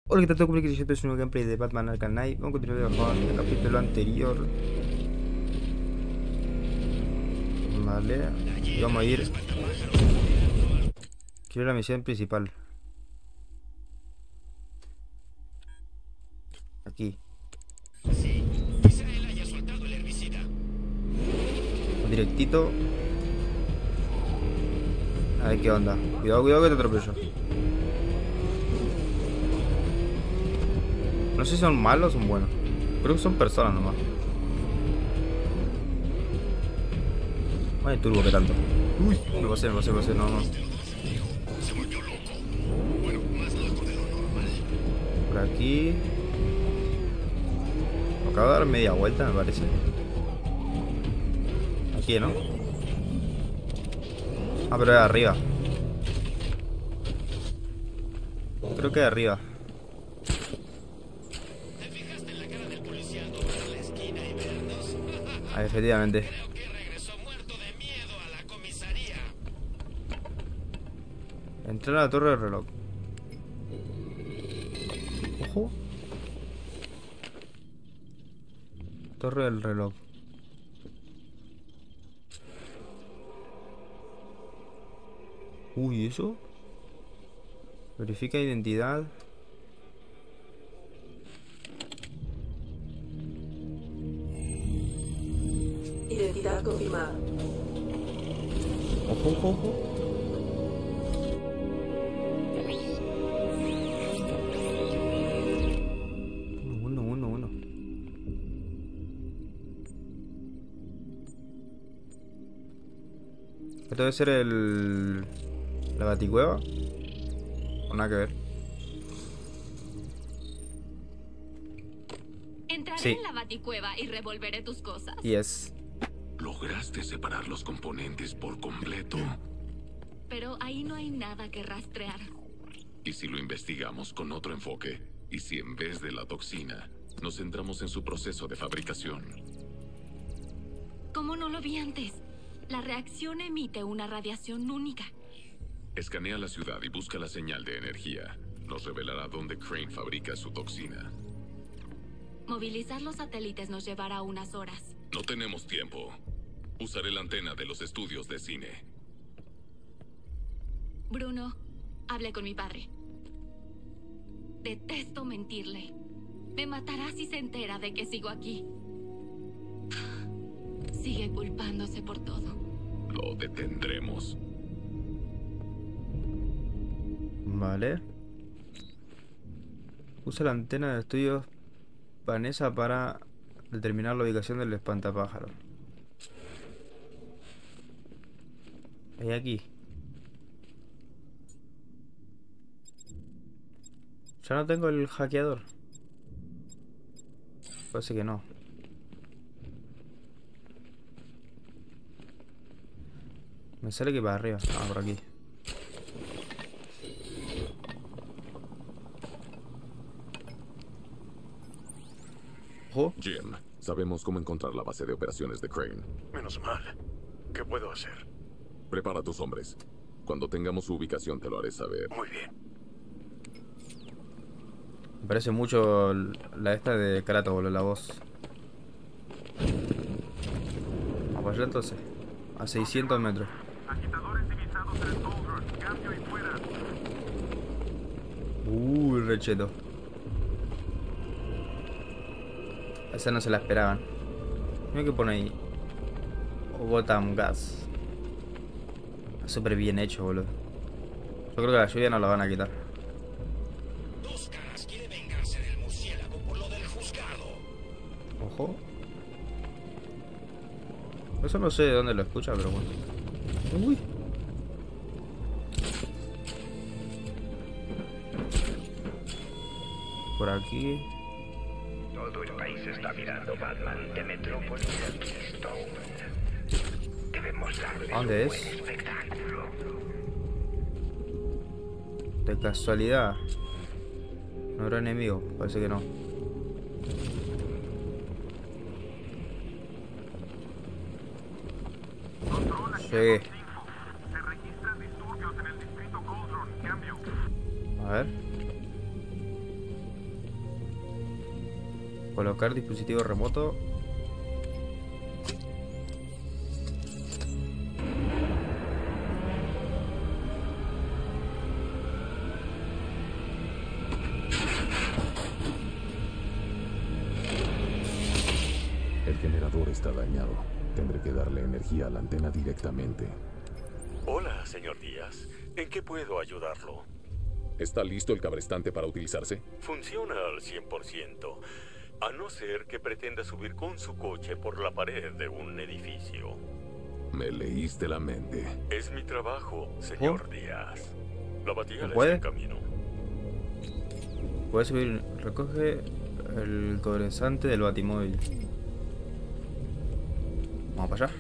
Hola, ¿qué tal? Todo que es un nuevo gameplay de Batman Arkham Knight. Vamos a continuar con el capítulo anterior. Vale, y vamos a ir. Quiero la misión principal. Aquí. Directito. A ver qué onda. Cuidado, cuidado que te atropello. No sé si son malos o son buenos. Creo que son personas nomás. Ay, turbo, que tanto. Uy, me pasé, no, no. Por aquí. Me acabo de dar media vuelta, me parece. Aquí, ¿no? Ah, pero es arriba. Creo que es arriba. Ah, efectivamente. Entrar a la torre del reloj. Ojo. Torre del reloj. Uy, ¿eso? Verifica identidad. Identidad confirmada. Ojo, ojo, ojo. Uno. Esto debe ser la baticueva. O nada que ver. Entraré Sí. en la baticueva y revolveré tus cosas. Yes. Lograste separar los componentes por completo. Pero ahí no hay nada que rastrear. ¿Y si lo investigamos con otro enfoque? ¿Y si en vez de la toxina nos centramos en su proceso de fabricación? ¿Cómo no lo vi antes? La reacción emite una radiación única. Escanea la ciudad y busca la señal de energía. Nos revelará dónde Crane fabrica su toxina. Movilizar los satélites nos llevará unas horas. No tenemos tiempo. Usaré la antena de los estudios de cine. Bruno, hablé con mi padre. Detesto mentirle. Me matará si se entera de que sigo aquí. Sigue culpándose por todo. Lo detendremos. Vale. Usa la antena de estudios Vanessa para determinar la ubicación del espantapájaro. Hay aquí. Ya no tengo el hackeador. Parece que no. Me sale que para arriba. Ah, por aquí. Ojo. Jim, sabemos cómo encontrar la base de operaciones de Crane. Menos mal. ¿Qué puedo hacer? Prepara a tus hombres. Cuando tengamos su ubicación te lo haré saber. Muy bien. Me parece mucho la esta de Kratos, boludo, la voz. Vamos allá entonces. A 600 metros. Agitadores divisados en el Cauldron. Cambio y fuera. Recheto. Esa no se la esperaban. Mira que pone ahí. Gotham Gas. Súper bien hecho, boludo. Yo creo que la lluvia no la van a quitar. Dos Caras quiere vengarse del murciélago por lo del juzgado. Ojo. Eso no sé de dónde lo escucha, pero bueno. Uy. Por aquí. Todo el país está mirando Batman de Metrópolis a Keystone. Debemos darle ¿Dónde un es? buen espectáculo. De casualidad. No era enemigo, parece que no. Llegué. Se registran disturbios en el distrito Cauldron. Cambio. A ver. Colocar dispositivo remoto. El generador está dañado. Tendré que darle energía a la antena directamente. Hola, señor Díaz. ¿En qué puedo ayudarlo? ¿Está listo el cabrestante para utilizarse? Funciona al 100%, a no ser que pretenda subir con su coche por la pared de un edificio. Me leíste la mente. Es mi trabajo, señor Díaz. La batería ¿Puede? está en camino. Puede subir. Recoge el cobresante del batimóvil. Vamos para allá.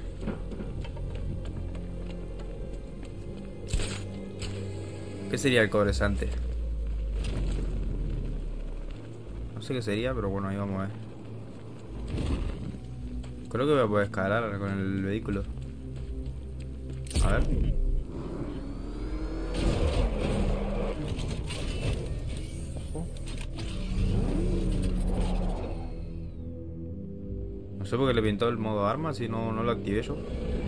¿Qué sería el cobresante? No sé qué sería, pero bueno, ahí vamos a ver. Creo que voy a poder escalar con el vehículo. A ver. Ojo. No sé por qué le pintó el modo arma si no lo activé yo.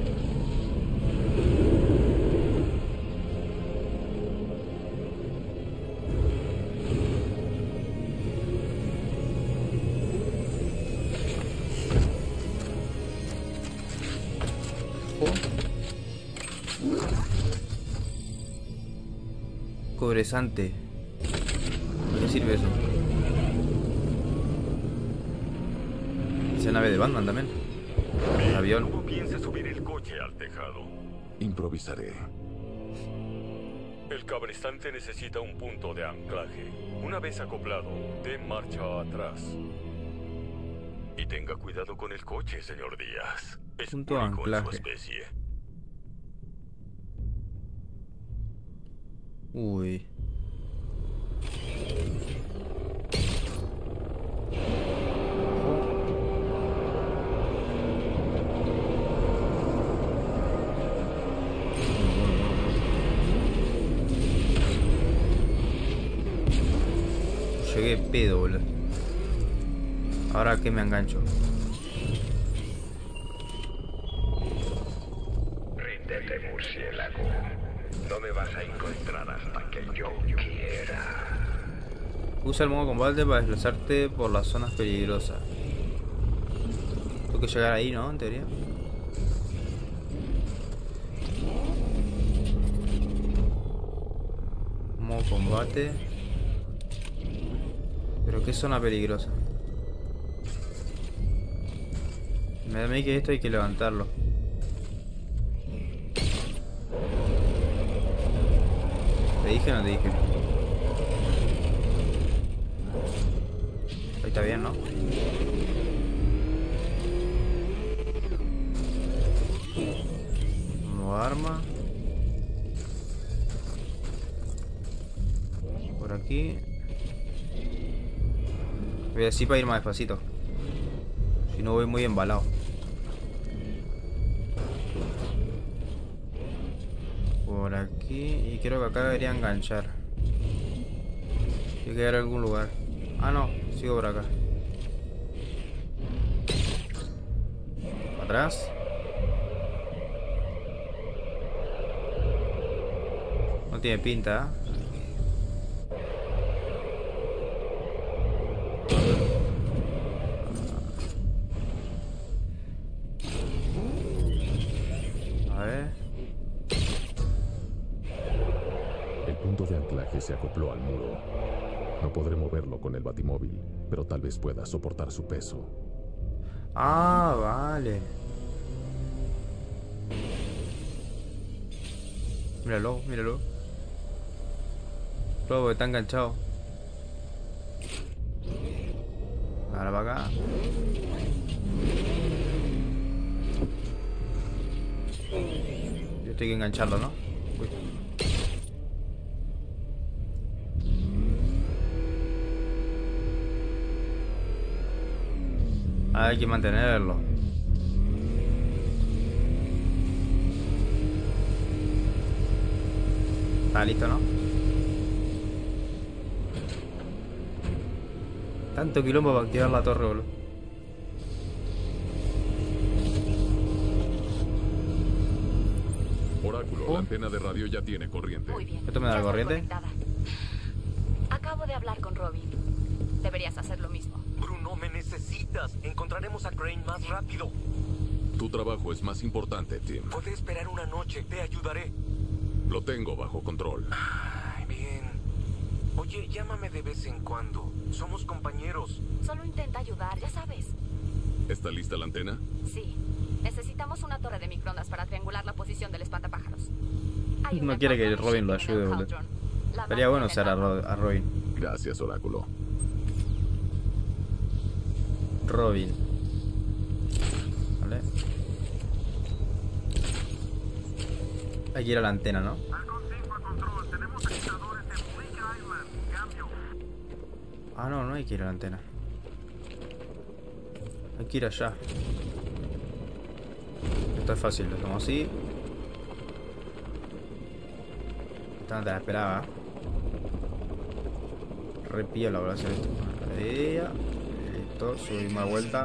Cobresante. ¿Para qué sirve eso? Esa nave de Batman también. El avión. ¿Cómo piensa subir el coche al tejado? Improvisaré. El cabrestante necesita un punto de anclaje. Una vez acoplado, dé marcha atrás. Y tenga cuidado con el coche, señor Díaz. Es Punto de único en su anclaje. especie. Uy. Llegué pedo, boludo. Ahora que me engancho. Ríndete, murciélago. No me vas a encontrar hasta que yo quiera. Usa el modo combate para desplazarte por las zonas peligrosas. Tengo que llegar ahí, ¿no? En teoría. Modo combate. Pero qué zona peligrosa. Me da a mí que esto hay que levantarlo. ¿Te dije o no te dije? Ahí está bien, ¿no? Como arma. Por aquí. Voy así para ir más despacito. Si no voy muy embalado. Por aquí. Y creo que acá debería enganchar. Tiene que haber algún lugar. Ah, no. Sigo por acá. Atrás. No tiene pinta, ¿eh? El punto de anclaje se acopló al muro. No podré moverlo con el batimóvil, pero tal vez pueda soportar su peso. Ah, vale. Míralo, míralo. Todo está enganchado. Ahora para acá. Yo estoy que engancharlo, ¿no? Uy. Hay que mantenerlo. Está listo, ¿no? Tanto quilombo para activar la torre, boludo. Oráculo, la antena de radio ya tiene corriente. Muy bien. ¿Esto me da Ya la estoy corriente? conectada. Acabo de hablar con Robin. Deberías hacer lo mismo. Bruno, me necesitas. Encontraremos a Crane más rápido. Tu trabajo es más importante, Tim. Puede esperar una noche. Te ayudaré. Lo tengo bajo control. Ay, bien. Oye, llámame de vez en cuando. Somos compañeros. Solo intenta ayudar, ya sabes. ¿Está lista la antena? Sí. Necesitamos una torre de microondas para triangular la posición del espantapájaros. Hay No una quiere que Caldron Robin lo Shipping en ayude, el boludo. Caldron. La Sería bueno máquina usar a, en el a Robin. Gracias, Oráculo. Robin. Vale. Hay que ir a la antena, ¿no? Falcon 5 a control. Tenemos agitadores en Bleak Island. Cambio. Ah, no, no hay que ir a la antena. Hay que ir allá. Esto es fácil, lo hacemos así. Esta no te la esperaba. Re piola voy a hacer esto. Listo, subimos la vuelta.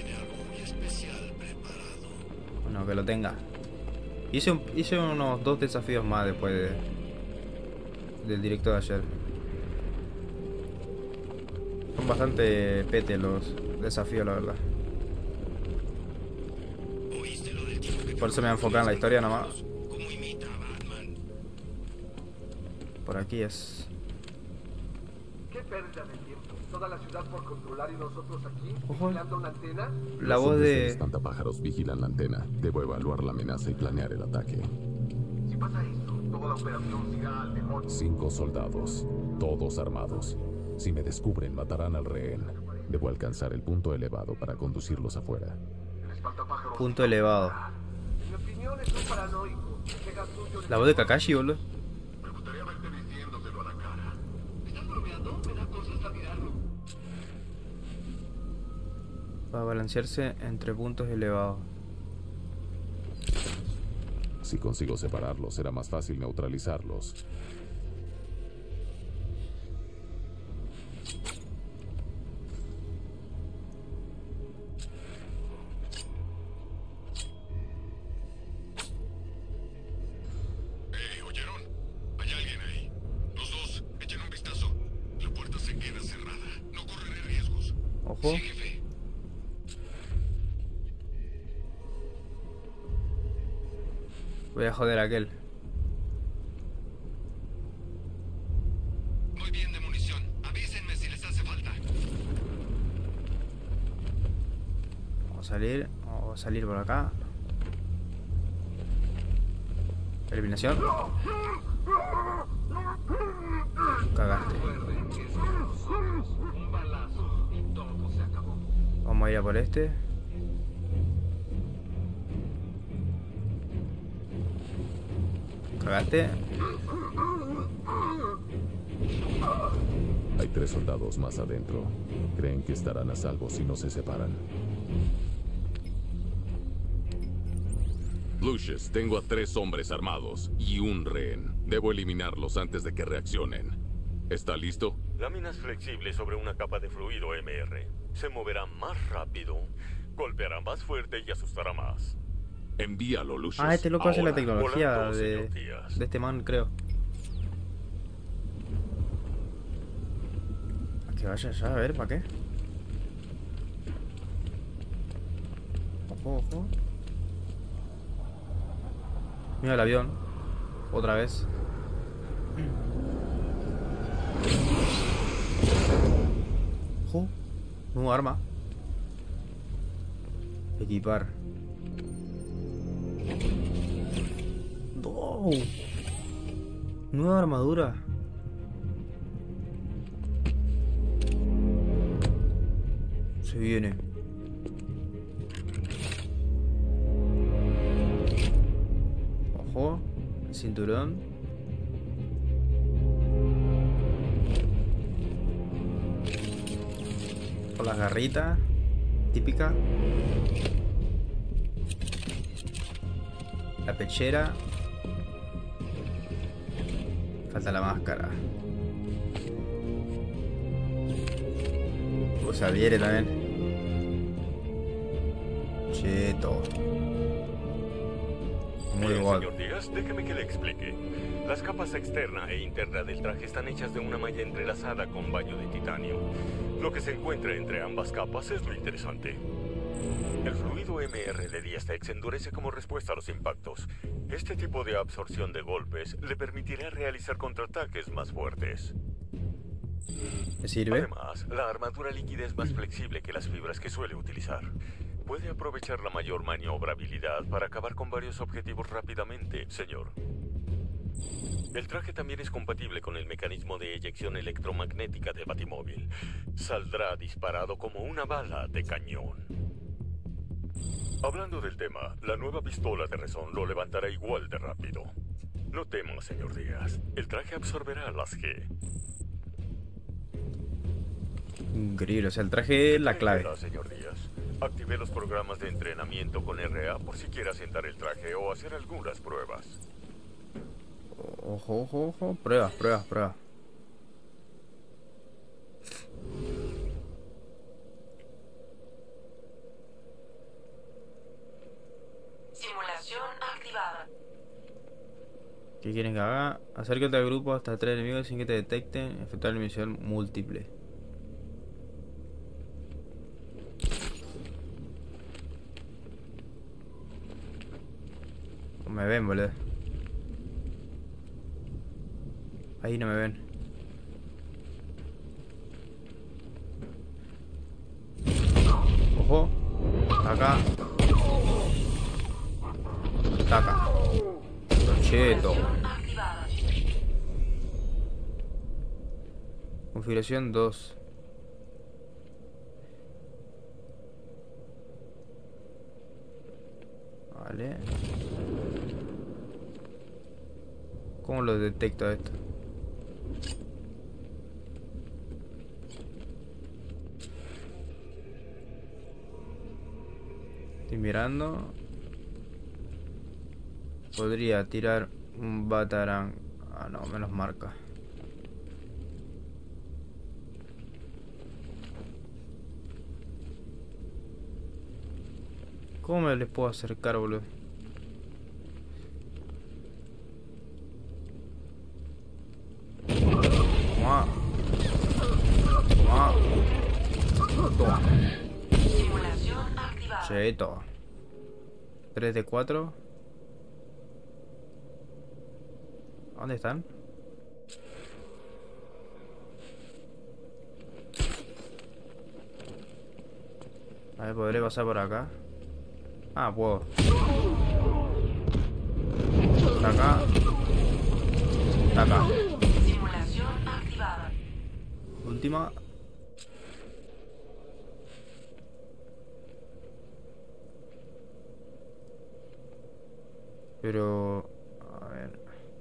Bueno, que lo tenga. Hice unos 2 desafíos más después del directo de ayer. Son bastante pete los desafíos, la verdad. Por eso me voy a enfocar en la historia nomás. Por aquí es. ¿Qué pérdida de tiempo? Toda la ciudad por controlar y nosotros aquí, Ojo. vigilando una antena. La Los voz hombres del de... espantapájaros vigilan la antena. Debo evaluar la amenaza y planear el ataque. Si pasa esto, toda la operación siga al demonio. 5 soldados, todos armados. Si me descubren, matarán al rehén. Debo alcanzar el punto elevado para conducirlos afuera. El espantapájaros. Punto elevado. En mi opinión es un paranoico. Llega suyo. La voz de Kakashi, boludo. Me gustaría verte diciéndoselo a la cara. ¿Estás bromeando? Me da cosa hasta mirarlo. Para balancearse entre puntos elevados. Si consigo separarlos, será más fácil neutralizarlos. ¿Oyeron? ¿Hay alguien ahí? Los dos, echen un vistazo. La puerta se queda cerrada. No correré riesgos. Ojo. Sí, jefe. Voy a joder a aquel. Muy bien de munición. Avísenme si les hace falta. Vamos a salir por acá. Eliminación. Cagaste. Un balazo y todo se acabó. Vamos a ir a por este. Cagaste. Hay 3 soldados más adentro. Creen que estarán a salvo si no se separan. Lucius, tengo a 3 hombres armados y un rehén. Debo eliminarlos antes de que reaccionen. ¿Está listo? Láminas flexibles sobre una capa de fluido MR. Se moverá más rápido, golpeará más fuerte y asustará más. Envíalo, Lucius. Ah, este loco hace la Ahora. tecnología Volando, de señor Díaz. este man, creo. A que vaya allá, a ver, ¿para qué? Ojo, ojo. Mira el avión. Otra vez. Ojo. Nueva arma. Equipar. ¡Oh! Nueva armadura. Se viene. Ojo. Cinturón. Con las garritas. Típica. La pechera. Falta la máscara. Se adhiere también. Cheto. Muy Bien, god. señor Díaz, déjeme que le explique. Las capas externa e interna del traje están hechas de una malla entrelazada con baño de titanio. Lo que se encuentra entre ambas capas es lo interesante. El fluido MR de Diastex endurece como respuesta a los impactos. Este tipo de absorción de golpes le permitirá realizar contraataques más fuertes. ¿Me sirve? Además, la armadura líquida es más flexible que las fibras que suele utilizar. Puede aprovechar la mayor maniobrabilidad para acabar con varios objetivos rápidamente, señor. El traje también es compatible con el mecanismo de eyección electromagnética de Batimóvil. Saldrá disparado como una bala de cañón. Hablando del tema, la nueva pistola de Rezón lo levantará igual de rápido. No tema, señor Díaz. El traje absorberá las G. Increíble, o sea, el traje es la clave. Señor Díaz. Activé los programas de entrenamiento con RA por si quiere asentar el traje o hacer algunas pruebas. Ojo, ojo, ojo. Pruebas, pruebas, pruebas. Simulación activada. ¿Qué quieren que haga? Acércate al grupo hasta 3 enemigos sin que te detecten. Efectuar la misión múltiple. No me ven, boludo. Ahí no me ven. Ojo. Acá. Acá. Cheto. Configuración 2. Vale. ¿Cómo lo detecto esto? Estoy mirando. Podría tirar un batarang. Ah, no, me los marca. ¿Cómo me les puedo acercar, boludo? Toma. Toma. Toma. Simulación activada. Cheto. 3 de 4. ¿Dónde están? A ver, podré pasar por acá. Ah, puedo. Está acá. Está acá. Simulación activada. Última. Pero... a ver.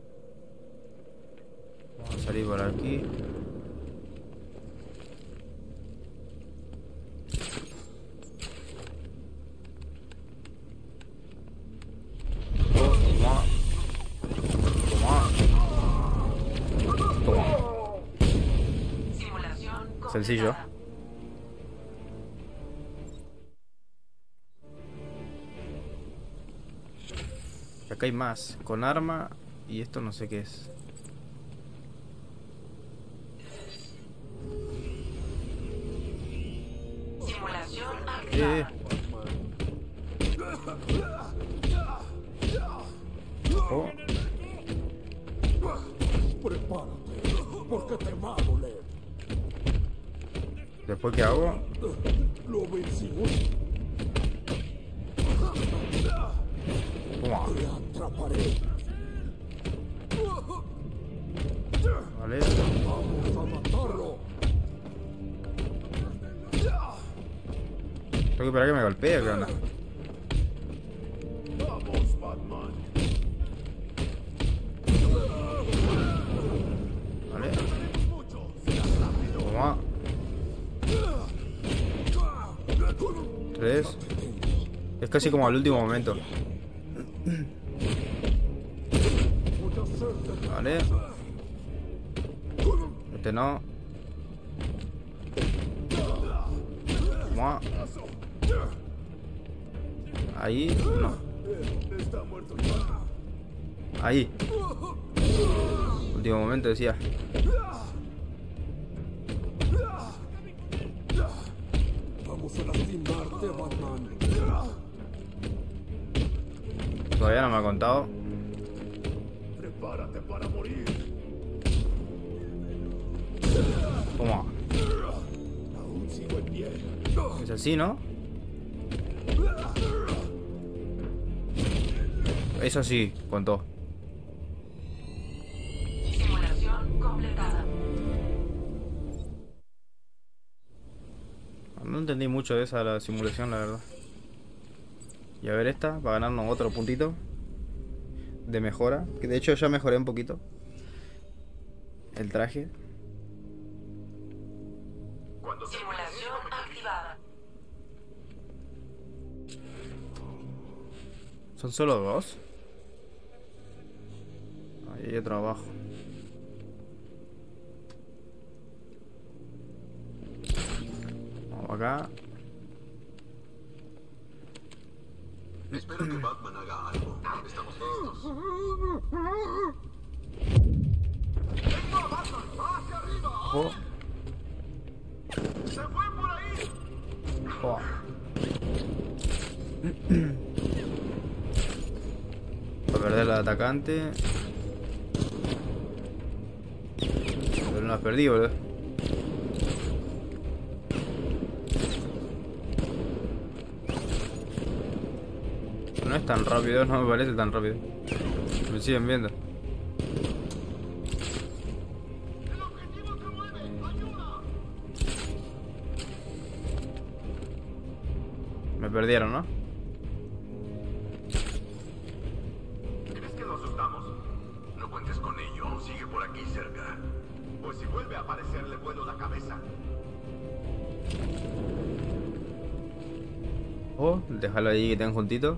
Vamos a salir por aquí. Toma. Toma. Toma. Simulación Sencillo. completada. Y acá hay más. Con arma. Y esto no sé qué es. Simulación activada. Oh. Prepárate, porque te va a doler. ¿Después qué hago? Lo vencimos. Toma. Te atraparé. Vale. Vamos a matarlo. Tengo que esperar a que me golpee, ¿qué onda? Vamos, Batman. Vale. Toma. 3. Es casi como al último momento. Vale. Este no. Toma. Ahí, no. Ahí. Último momento decía. Vamos a lastimarte, Batman. Todavía no me ha contado. Prepárate para morir. Toma. Aún sigo en pie. Es así, ¿no? Eso sí, contó. Simulación completada. No entendí mucho de esa la simulación, la verdad. Y a ver esta, para ganarnos otro puntito de mejora. Que de hecho ya mejoré un poquito el traje. Simulación activada. ¿Son solo dos? Ahí hay otro abajo. Vamos acá. Espero que Batman haga algo. Estamos listos. ¡Venga, Batman! ¡Hacia arriba! Oh. ¡Se fue por ahí! Oh. Para perder al atacante. Pero no has perdido, boludo. No es tan rápido, no me parece tan rápido. Me siguen viendo. Me perdieron, ¿no? ¿Crees que lo asustamos? No cuentes con ello, aún sigue por aquí cerca. Pues si vuelve a aparecer, le vuelo la cabeza. Oh, déjalo ahí que estén juntitos.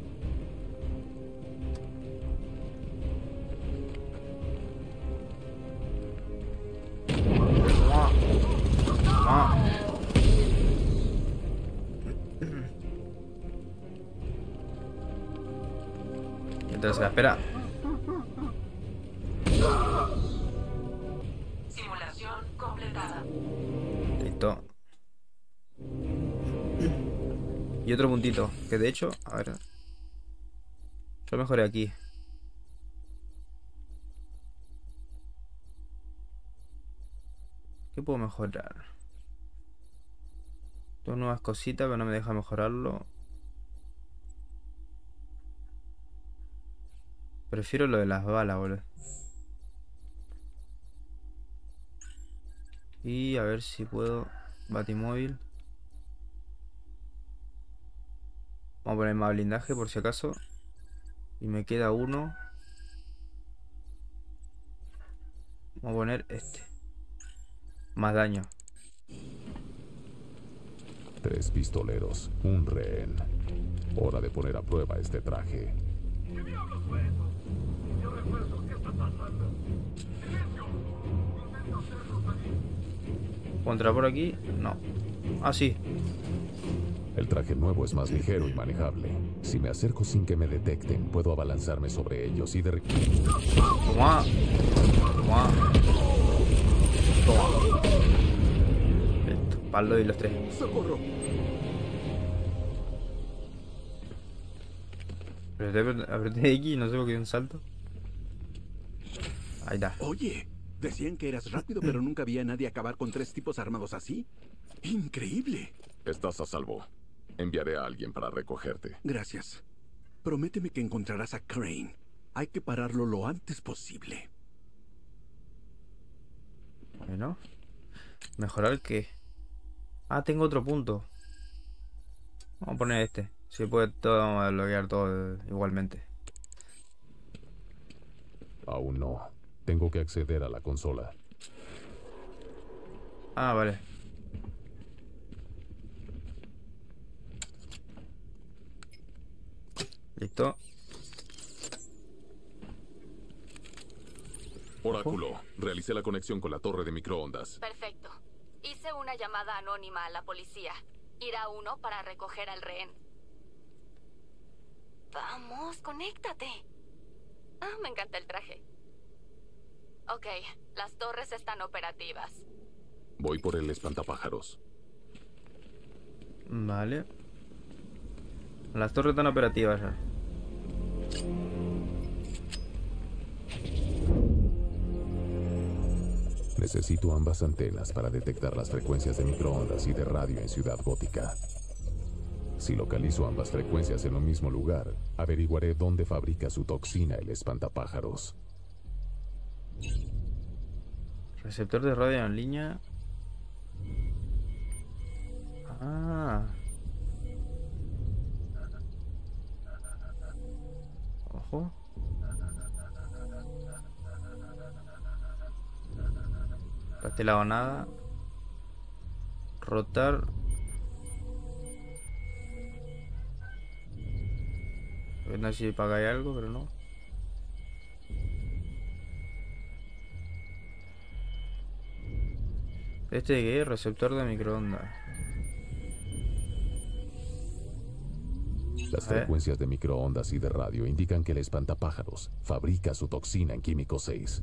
Mientras se la espera. Simulación completada. Listo. Y otro puntito. Que de hecho, a ver. Yo mejoré aquí. ¿Qué puedo mejorar? Dos nuevas cositas, pero no me deja mejorarlo. Prefiero lo de las balas, boludo. Y a ver si puedo. Batimóvil. Vamos a poner más blindaje por si acaso. Y me queda uno. Vamos a poner este. Más daño. 3 pistoleros, un rehén. Hora de poner a prueba este traje. ¿Qué diablos fue eso? Yo recuerdo qué está pasando. ¡Silencio! Intenta hacerlo salir. ¿Contra por aquí? No. Ah, sí. El traje nuevo es más ligero y manejable. Si me acerco sin que me detecten, puedo abalanzarme sobre ellos y de... Toma. Toma. Toma. Listo. Palo y los tres. ¡Socorro! Apreté X y no sé por qué dio un salto. Ahí está. Oye, decían que eras rápido, pero nunca vi a nadie acabar con 3 tipos armados así. ¡Increíble! Estás a salvo. Enviaré a alguien para recogerte. Gracias. Prométeme que encontrarás a Crane. Hay que pararlo lo antes posible. Bueno. ¿Mejorar qué? Ah, tengo otro punto. Vamos a poner este. Si puede todo, vamos a bloquear todo igualmente. Aún no. Tengo que acceder a la consola. Ah, vale. Listo. Oráculo, realicé la conexión con la torre de microondas. Perfecto. Hice una llamada anónima a la policía. Ir a uno para recoger al rehén. Vamos, conéctate. Ah, me encanta el traje. Ok, las torres están operativas. Voy por el espantapájaros. Vale. Las torres están operativas ya. Necesito ambas antenas para detectar las frecuencias de microondas y de radio en Ciudad Gótica. Si localizo ambas frecuencias en un mismo lugar, averiguaré dónde fabrica su toxina el espantapájaros. Receptor de radio en línea. Ah. Ojo. Para este lado nada. Rotar. No sé si pagáis algo, pero no. ¿Este de qué? Receptor de microondas. Las frecuencias de microondas y de radio indican que el espantapájaros fabrica su toxina en Químico 6.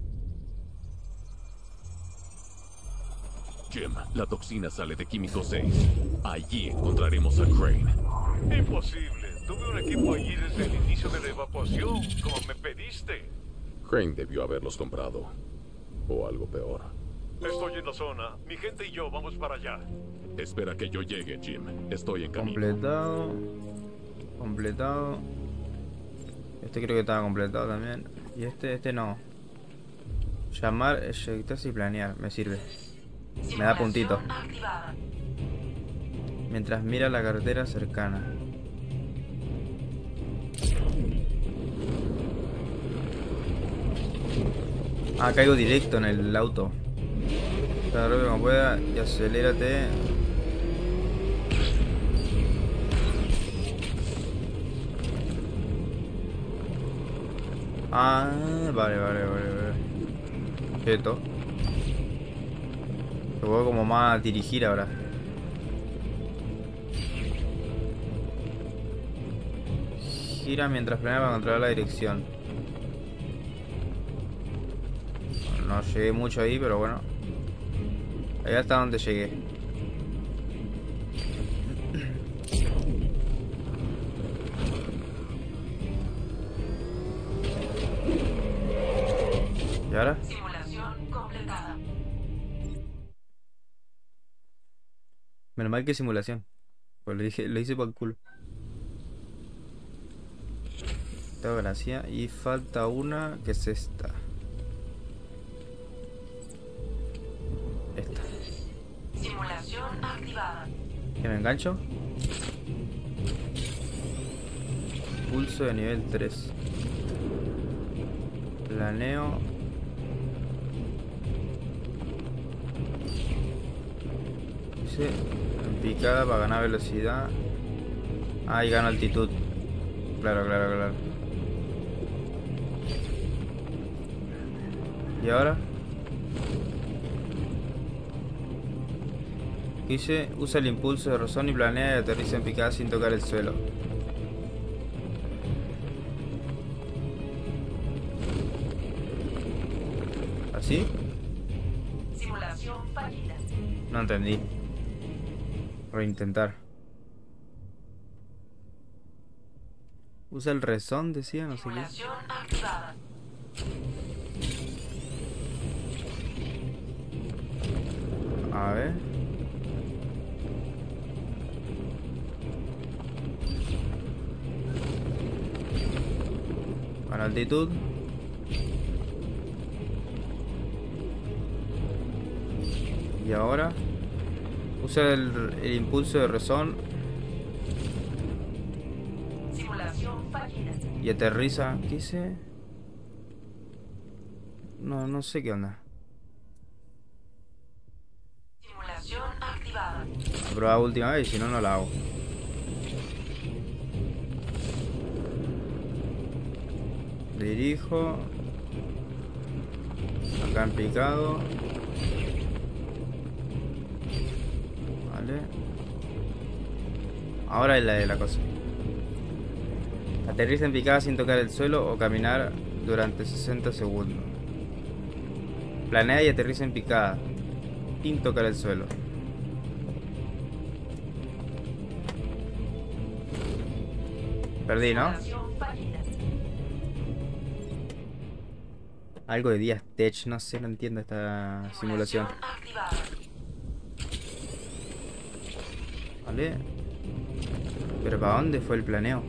Jim, la toxina sale de Químico 6. Allí encontraremos a Crane. Imposible. Tuve un equipo allí desde el inicio de la evacuación, como me pediste. Crane debió haberlos comprado. O algo peor. Estoy en la zona. Mi gente y yo vamos para allá. Espera que yo llegue, Jim. Estoy en camino. Completado. Completado. Este creo que estaba completado también. Y este no. Llamar, eyectarse y planear. Me sirve. Me da puntito. Mientras mira la carretera cercana. Ah, caigo directo en el auto. Tan rápido como pueda y acelérate. Ah, vale. Quieto. Lo puedo como más dirigir ahora. Gira mientras planea para controlar la dirección. No llegué mucho ahí, pero bueno. Ahí hasta donde llegué. ¿Y ahora? Simulación completada. Menos mal que simulación. Pues lo hice por el culo. Tengo gracia. Y falta una que es esta. Esta. Simulación activada. ¿Que me engancho? Pulso de nivel 3. Planeo. Dice en picada para ganar velocidad. Ah, y gano altitud. Claro. ¿Y ahora? Dice, usa el impulso de razón y planea y aterriza en picada sin tocar el suelo. ¿Así? Simulación fallida. No entendí. Reintentar. Usa el rezón, decía, no sé qué. Simulación activada. A ver. Para altitud. Y ahora usa el impulso de rezón Simulación fallida. y aterriza. ¿Qué hice? No sé qué onda. Simulación activada. A probar última vez, si no, no la hago. Dirijo. Acá en picado. Vale. Ahora es la cosa. Aterriza en picada sin tocar el suelo o caminar durante 60 segundos. Planea y aterriza en picada sin tocar el suelo. Perdí, ¿no? Algo de Días Tech, no sé, no entiendo esta simulación. Vale. Pero ¿para dónde fue el planeo?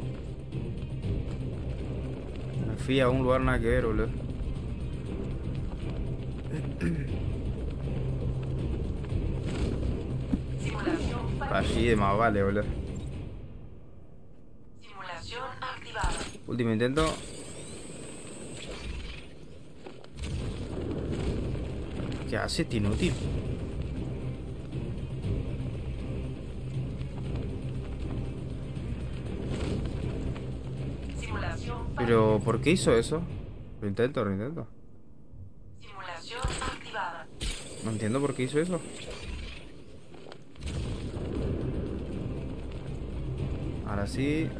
Me fui a un lugar nada que ver, boludo. Allí de más vale, boludo. Simulación activada. Último intento. ¿Qué hace este inútil? Pero, ¿por qué hizo eso? Reintento. Simulación activada. No entiendo por qué hizo eso. Ahora sí.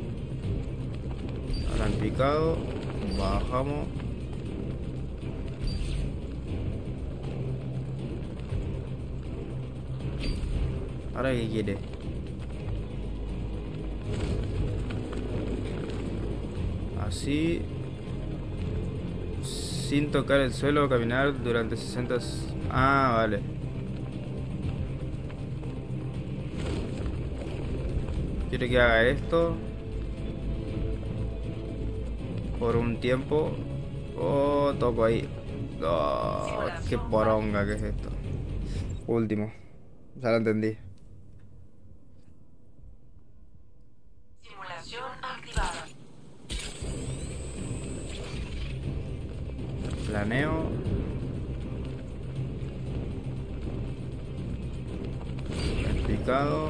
Ahora en picado. Bajamos. Ahora qué quiere. Así. Sin tocar el suelo, caminar durante 60... Ah, vale. Quiere que haga esto por un tiempo. Oh, toco ahí. Oh, qué poronga que es esto. Último. Ya lo entendí. Simulación activada. Planeo. El picado.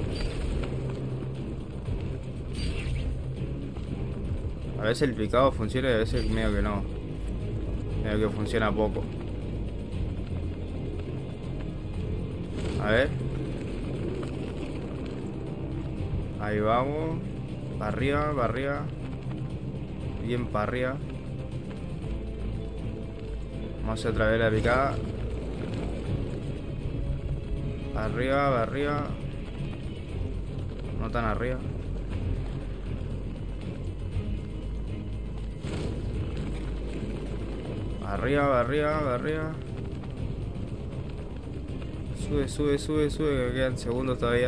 A veces el picado funciona y a veces medio que no. Medio que funciona poco. A ver. Ahí vamos. Para arriba, para arriba. Bien para arriba. Vamos a hacer otra vez la picada. Arriba, para arriba. No tan arriba. Arriba, arriba, arriba. Sube, que quedan segundos todavía.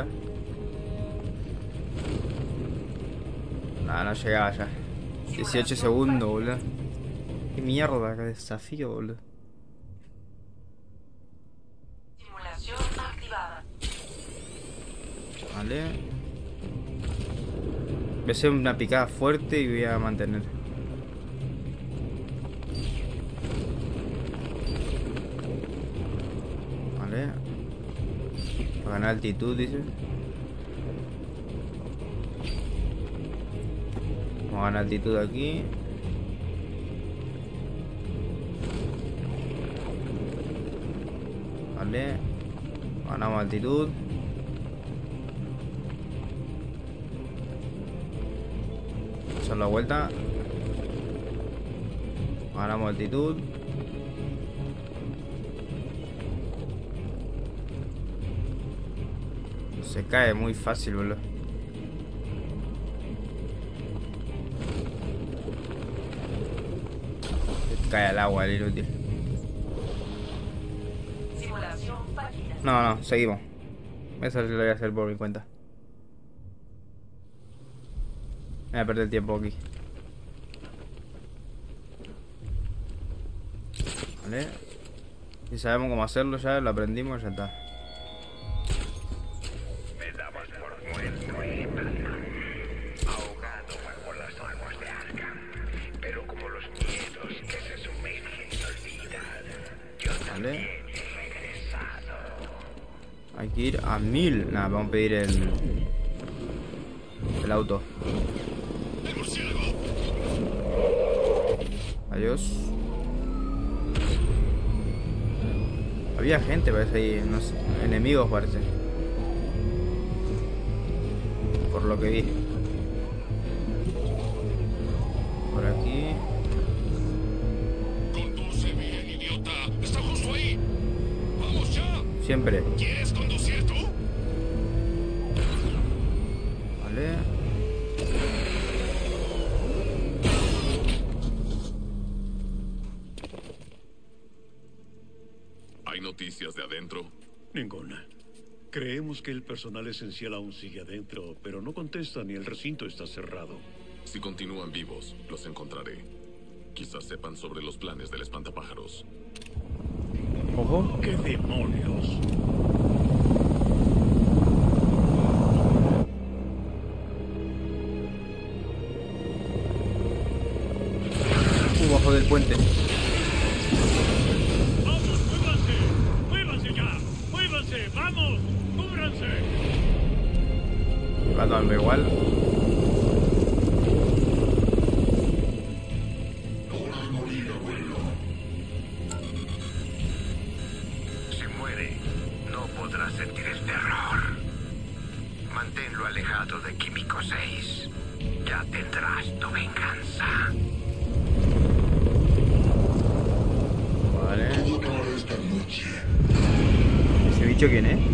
No llegaba ya. 18 segundos, boludo. Qué mierda, qué desafío, boludo. Simulación activada. Vale. Voy a hacer una picada fuerte y voy a mantener. Vale. Para ganar altitud, dice. Vamos a ganar altitud aquí. Vale. Ganamos altitud. Hacer la vuelta. Ganamos altitud. Se cae muy fácil, boludo. Se cae al agua, el inútil. Simulación fallida. No, seguimos. Eso lo voy a hacer por mi cuenta. Voy a perder el tiempo aquí. Vale. Si sabemos cómo hacerlo ya, lo aprendimos, ya está. Me dabas por muerto, ahogado bajo las aguas de Arkham. Pero como los miedos que se sumergen en olvidar, yo también he regresado. Hay que ir a 1000. Nada, vamos a pedir el auto. Adiós. Había gente, parece ahí, no sé, enemigos parece. lo que vi. Por aquí. Conduce bien, idiota. Está justo ahí. Vamos ya. Siempre. ¿Quieres conducir tú? Vale. ¿Hay noticias de adentro? Ninguna. Creemos que el personal esencial aún sigue adentro, pero no contestan y el recinto está cerrado. Si continúan vivos, los encontraré. Quizás sepan sobre los planes del espantapájaros. Ojo. ¡Qué demonios! Bajo del puente. ¡Vamos, muévanse! ¡Muévanse ya! ¡Muévanse! ¡Vamos! ¡Cúbranse! Va dando igual. Si muere, no podrá sentir el terror. Manténlo alejado de Químico 6. Ya tendrás tu venganza. Vale. ¿Ese bicho quién es?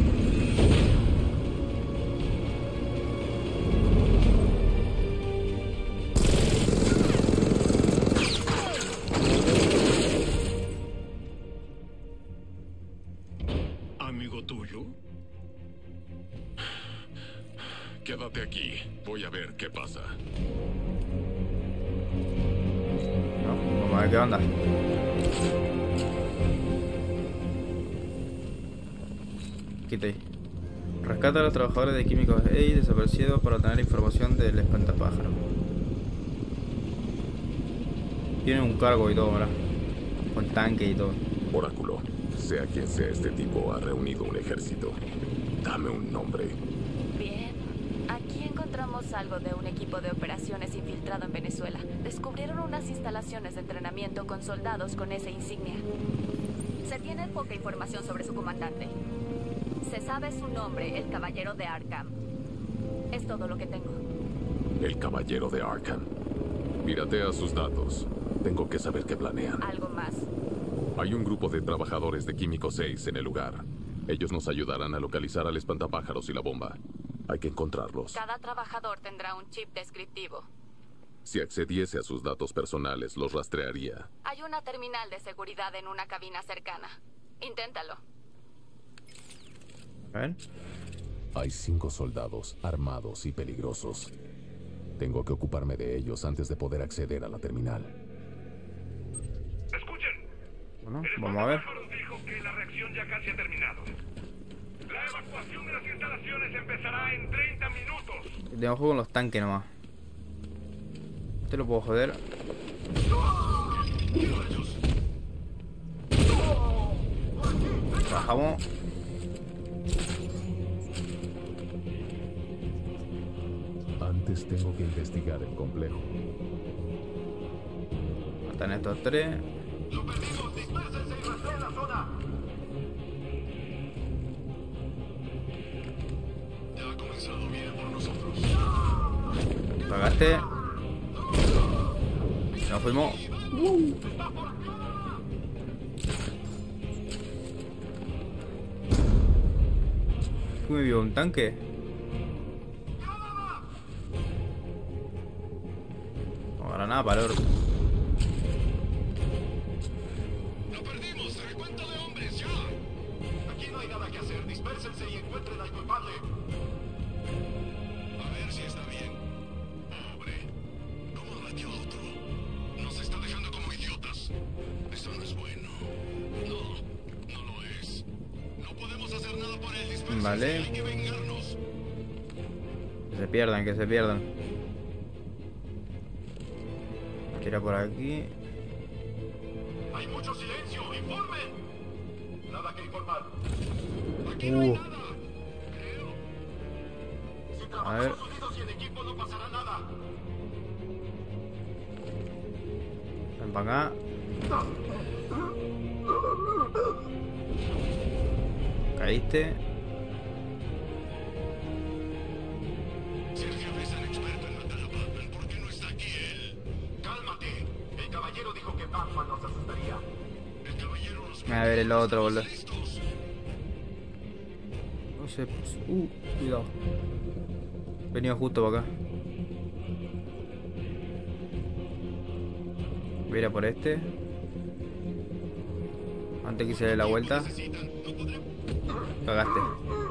¿Amigo tuyo? Quédate aquí. Voy a ver qué pasa. No, vamos a ver qué onda. Quita ahí. Rescata a los trabajadores de Químicos 6 desaparecidos para obtener información del espantapájaro. Tiene un cargo y todo, ¿verdad? Con tanque y todo. Oráculo, sea quien sea este tipo, ha reunido un ejército. Dame un nombre. Bien. Aquí encontramos algo de un equipo de operaciones infiltrado en Venezuela. Descubrieron unas instalaciones de entrenamiento con soldados con esa insignia. Se tiene poca información sobre su comandante. Se sabe su nombre, el Caballero de Arkham. Es todo lo que tengo. El Caballero de Arkham. Piratea sus datos. Tengo que saber qué planean. ¿Algo más? Hay un grupo de trabajadores de Químico 6 en el lugar. Ellos nos ayudarán a localizar al espantapájaros y la bomba. Hay que encontrarlos. Cada trabajador tendrá un chip descriptivo. Si accediese a sus datos personales, los rastrearía. Hay una terminal de seguridad en una cabina cercana. Inténtalo. A ver. Hay 5 soldados armados y peligrosos. Tengo que ocuparme de ellos antes de poder acceder a la terminal. Escuchen. Bueno, vamos a ver. Nos dijo que la reacción ya casi ha terminado. La evacuación de las instalaciones empezará en 30 minutos. Tengo juego con los tanques nomás. Este lo puedo joder. Bajamos. Antes tengo que investigar el complejo. Matan estos 3. ¡Lo perdimos! ¡Dispérsense y rastreen la zona! Ya ha comenzado bien por nosotros. Pagaste. Nos fuimos. ¿Me vio un tanque? No para nada, valor. ¡Lo perdimos! ¡Se recuento de hombres, ya! Aquí no hay nada que hacer. Dispérsense y encuentren al culpable. A ver si está bien. Pobre. ¿Cómo abatió a otro? Nos está dejando como idiotas. Eso no es bueno. No, no lo es. No podemos hacer nada por él. Dispérsense. Vale. Hay que vengarnos. Que se pierdan, que se pierdan. Tira por aquí. Hay mucho silencio. ¡Informen! Nada que informar. Aquí no hay nada. Si A ver. trabajamos unidos y en equipo no pasará nada. Ven para acá. Caíste. Sergio, A ver el otro, boludo. No sé. Cuidado. Venía justo para acá. Voy a ir a por este. Antes que se dé la vuelta. Cagaste.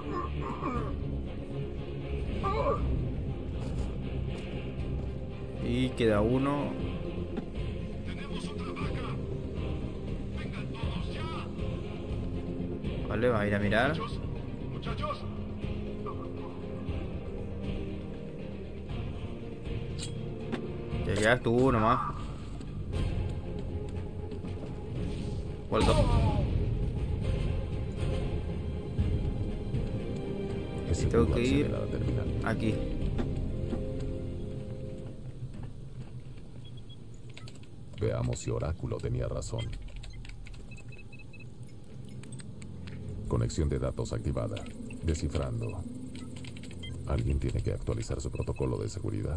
Y queda uno. Vale, va a ir a mirar. Muchachos. Ya llegas tú nomás. Vuelto. Tengo que ir aquí. Veamos si Oráculo tenía razón. Conexión de datos activada. Descifrando. Alguien tiene que actualizar su protocolo de seguridad.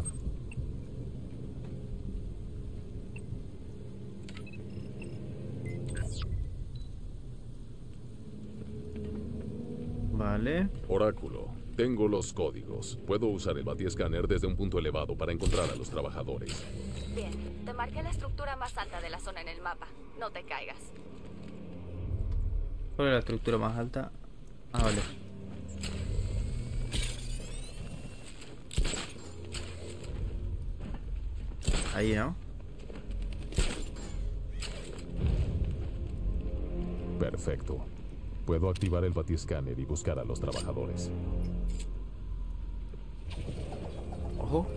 Vale. Oráculo, tengo los códigos. Puedo usar el batiescáner desde un punto elevado para encontrar a los trabajadores. Bien, te marqué la estructura más alta de la zona en el mapa. No te caigas. ¿Cuál es la estructura más alta? Ah, vale. Ahí, ¿no? Perfecto. Puedo activar el batiescáner y buscar a los trabajadores. Ojo.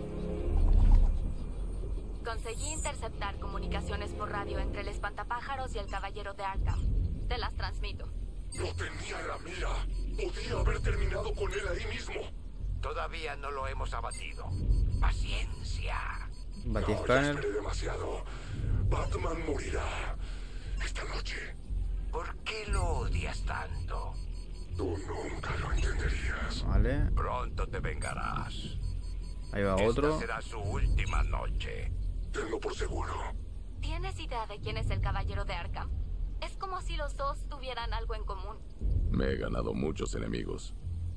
Conseguí interceptar comunicaciones por radio entre el espantapájaros y el caballero de Arkham. Te las transmito. No tenía la mira. Podía haber terminado con él ahí mismo. Todavía no lo hemos abatido. Paciencia. Batiescáner. No, ya esperé demasiado. Batman morirá esta noche. ¿Por qué lo odias tanto? Tú nunca lo entenderías. Vale. Pronto te vengarás. Ahí va otro. Esta será su última noche. Tenlo por seguro. ¿Tienes idea de quién es el caballero de Arkham? Es como si los dos tuvieran algo en común. Me he ganado muchos enemigos.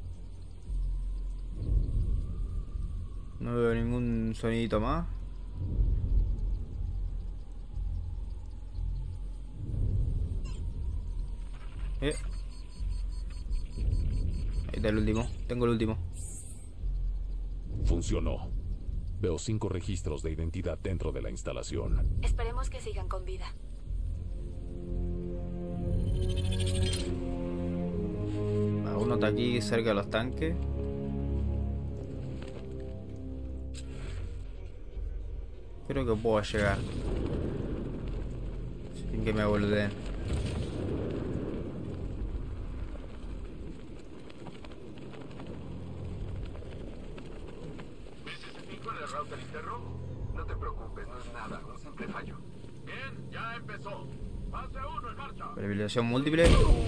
No veo ningún sonidito más. Ahí está el último. Tengo el último. Funcionó. Veo 5 registros de identidad dentro de la instalación. Esperemos que sigan con vida. Uno está aquí cerca de los tanques. Creo que puedo llegar sin que me boludeen. ¿Ves ese pico en el router interno? No te preocupes, no es nada, un simple fallo. Bien, ya empezó. Fase 1 en marcha. Revelación múltiple.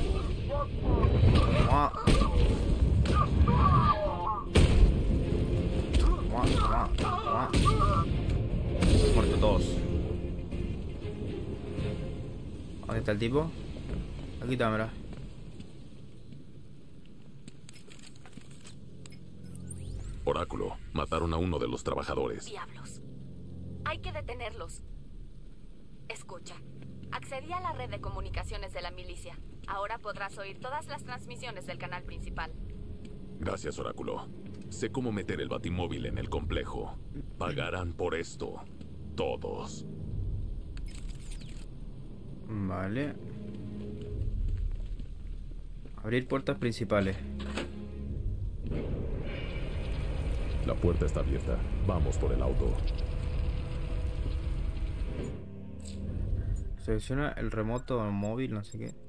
Muerto todos. ¿Dónde está el tipo? Aquí está, mira. Oráculo, mataron a uno de los trabajadores. Diablos. Hay que detenerlos. Escucha. Accedí a la red de comunicaciones de la milicia. Ahora podrás oír todas las transmisiones del canal principal. Gracias, Oráculo. Sé cómo meter el batimóvil en el complejo. Pagarán por esto. Todos. Vale. Abrir puertas principales. La puerta está abierta. Vamos por el auto. Selecciona el remoto móvil, no sé qué.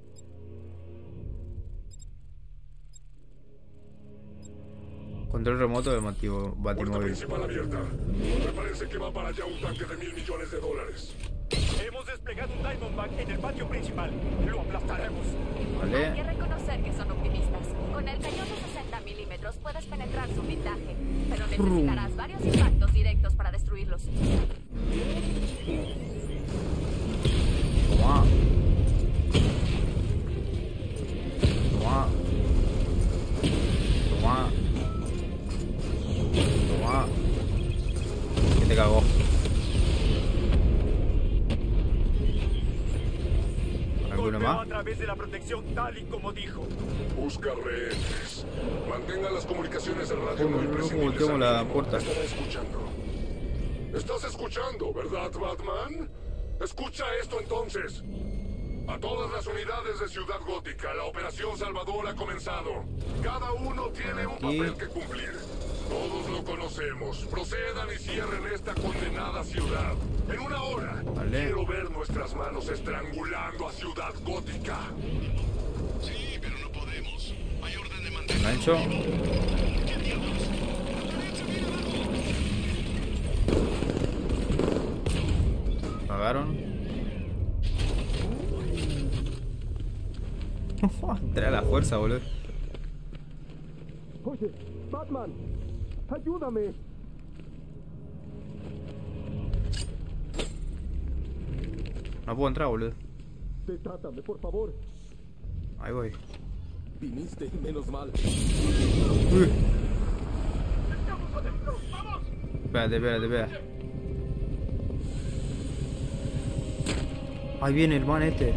Control remoto de Puerta batimóvil. principal abierta. Me parece que va para allá un tanque de $1.000 millones. Hemos desplegado un Diamondback en el patio principal. Lo aplastaremos. Vale. Hay que reconocer que son optimistas. Con el cañón de 60 milímetros puedes penetrar su blindaje, pero necesitarás varios impactos directos para destruirlos. Toma. se cagó. ¿Alguno Golpeó más? a través de la protección tal y como dijo. Busca rehenes. Mantenga las comunicaciones de radio ¿Cómo? no No imprescindibles volteamos al la mínimo. puerta. Estará escuchando. ¿Estás escuchando, verdad, Batman? Escucha esto entonces. A todas las unidades de Ciudad Gótica, la Operación Salvador ha comenzado. Cada uno tiene un Aquí. papel que cumplir. Todos lo conocemos. Procedan y cierren esta condenada ciudad. En una hora, Vale. quiero ver nuestras manos estrangulando a Ciudad Gótica. Sí, pero no podemos. Hay orden de mantener. Engancho. Apagaron. Trae la fuerza, boludo. Oye, Batman, ayúdame. No puedo entrar, boludo. Detrátame, por favor. Ahí voy. Viniste, menos mal. Uy. Espérate. Ahí viene el man este.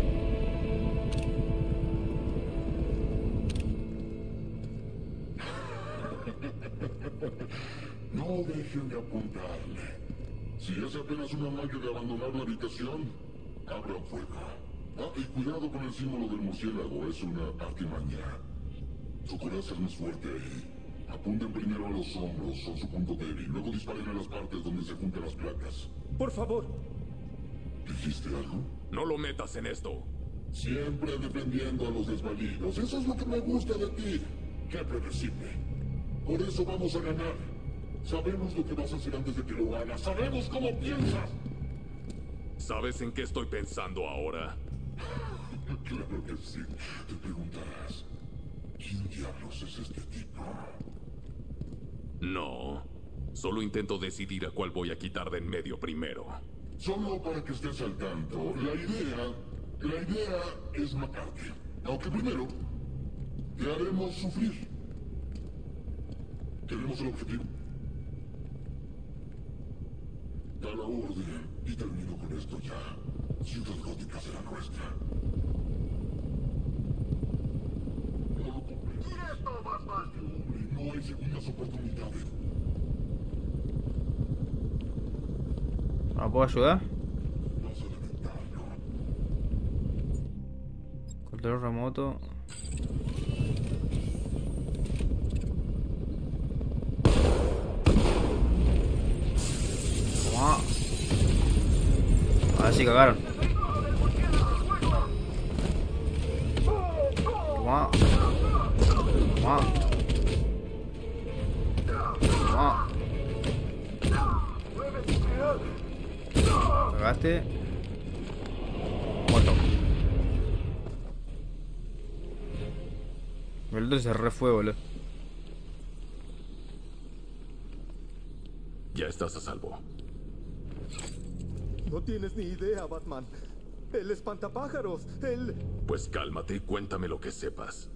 No dejen de apuntarle. Si es apenas una malla de abandonar la habitación, abran fuego. Ah, y cuidado con el símbolo del murciélago, es una artimaña. Su coraza es más fuerte ahí. Apunten primero a los hombros, son su punto débil. Luego disparen a las partes donde se juntan las placas. Por favor. ¿Dijiste algo? No lo metas en esto. Siempre defendiendo a los desvalidos. Eso es lo que me gusta de ti. Qué predecible. Por eso vamos a ganar. Sabemos lo que vas a hacer antes de que lo hagas. Sabemos cómo piensas. ¿Sabes en qué estoy pensando ahora? Claro que sí. Te preguntarás, ¿quién diablos es este tipo? No. Solo intento decidir a cuál voy a quitar de en medio primero. Solo para que estés al tanto, la idea es matarte. Aunque primero, te haremos sufrir. Tenemos el objetivo. Da la orden y termino con esto ya. Ciudad Gótica será nuestra. No lo comprendes. ¡Directo, Batman! Hombre, no hay segundas oportunidades. ¿No puedo ayudar? Vas a reventarlo. Control remoto. Toma. Ahora sí cagaron. Toma. Toma. Toma. Cagaste. Muerto. El otro se re fue, boludo. Ya estás a salvo. No tienes ni idea, Batman. El espantapájaros, el... Pues cálmate y cuéntame lo que sepas.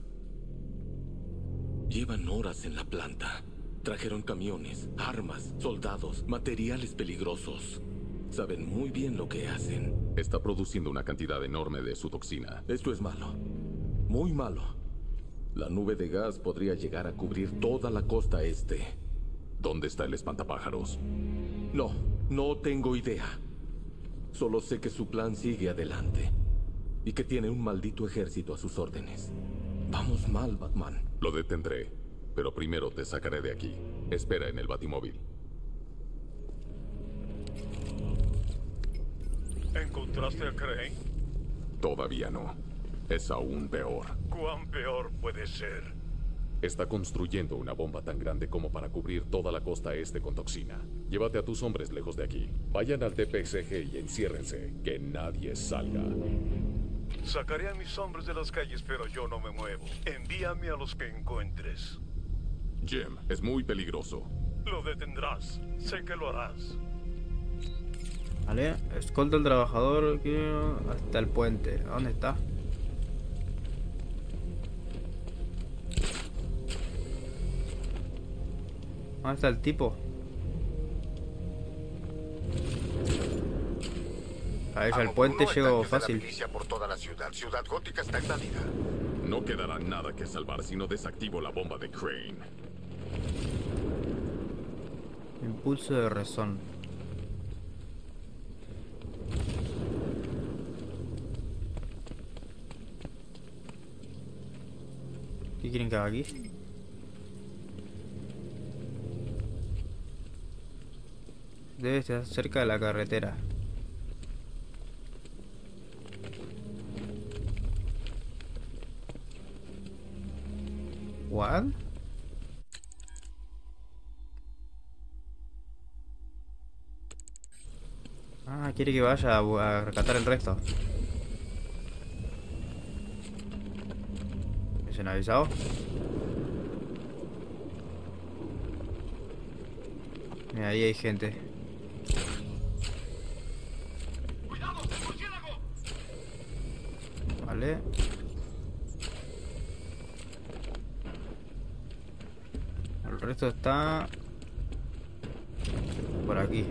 Llevan horas en la planta. Trajeron camiones, armas, soldados, materiales peligrosos. Saben muy bien lo que hacen. Está produciendo una cantidad enorme de su toxina. Esto es malo. Muy malo. La nube de gas podría llegar a cubrir toda la costa este. ¿Dónde está el espantapájaros? No tengo idea. Solo sé que su plan sigue adelante. Y que tiene un maldito ejército a sus órdenes. Vamos mal, Batman. Lo detendré, pero primero te sacaré de aquí. Espera en el batimóvil. ¿Encontraste a Crane? Todavía no. Es aún peor. ¿Cuán peor puede ser? Está construyendo una bomba tan grande como para cubrir toda la costa este con toxina. Llévate a tus hombres lejos de aquí. Vayan al TPXG y enciérrense. Que nadie salga. Sacaré a mis hombres de las calles, pero yo no me muevo. Envíame a los que encuentres. Jim, es muy peligroso. Lo detendrás. Sé que lo harás. Vale, escolta al trabajador aquí hasta el puente. ¿Dónde está? ¿Dónde está el tipo? A ver, al Amo puente Bruno, hay llego tanques de la fácil. milicia por toda la ciudad. Ciudad Gótica está invadida. No quedará nada que salvar si no desactivo la bomba de Crane. Impulso de razón. ¿Qué quieren que haga aquí? Debe estar cerca de la carretera. ¿What? Ah, quiere que vaya a rescatar el resto. ¿Se han avisado? Mira, ahí hay gente. Vale. El resto está por aquí.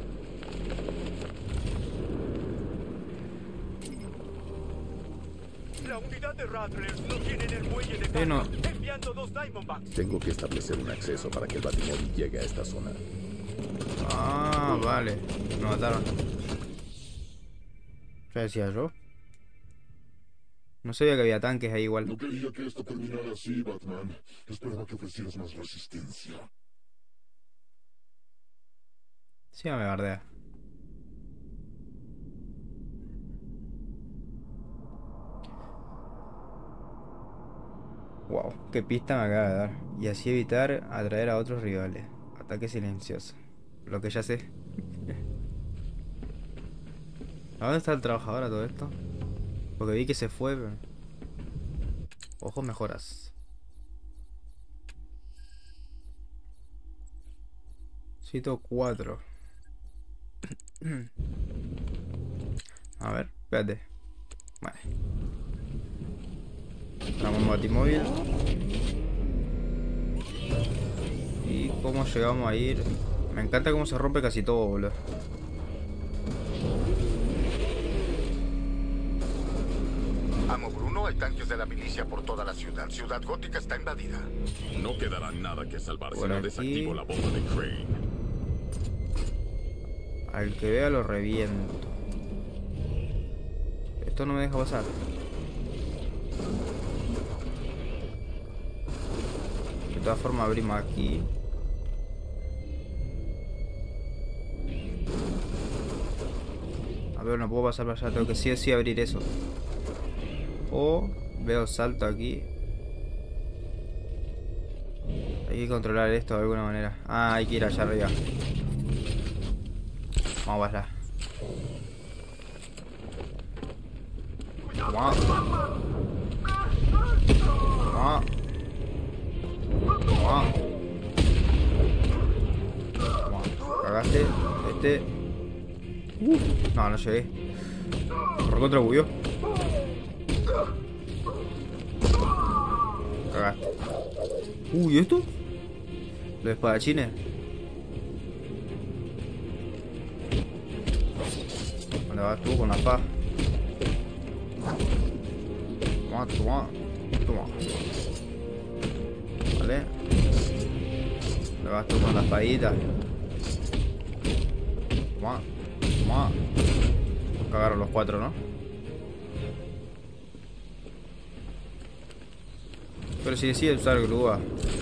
La unidad de Rattlers no tiene el muelle de carga. No. Enviando 2 Diamondbacks. Tengo que establecer un acceso para que el Batimóvil llegue a esta zona. Ah, vale. Me mataron. ¿Qué decía yo? No sabía que había tanques ahí igual. No quería que esto terminara así, Batman. Esperaba que ofrecieras más resistencia. Sí, me bardea. Wow, qué pista me acaba de dar. Y así evitar atraer a otros rivales. Ataque silencioso. Lo que ya sé. ¿A dónde está el trabajador a todo esto? Porque vi que se fue. Pero... Ojo, mejoras. Cito 4. A ver, espérate. Vale. Estamos en Batimóvil. ¿Y cómo llegamos a ir? Me encanta cómo se rompe casi todo, boludo. Amo Bruno, hay tanques de la milicia por toda la ciudad. Ciudad Gótica está invadida. No quedará nada que salvar si Por no aquí. desactivo la bomba de Crane. Al que vea lo reviento. Esto no me deja pasar. De todas formas abrimos aquí. A ver, no puedo pasar para allá. Tengo que sí o sí abrir eso. O veo salto aquí. Hay que controlar esto de alguna manera. Ah, hay que ir allá arriba. Vamos para allá. Vamos. Vamos. Vamos. Vamos. Cagaste. No, no llegué. Por contra bugueó. Cagaste. ¿Y esto? Los espadachines. ¿Dónde vas tú con la paz? Toma. Vale. ¿Dónde vas tú con la espadita? Toma. Cagaron los 4, ¿no? Pero si decide usar grúa.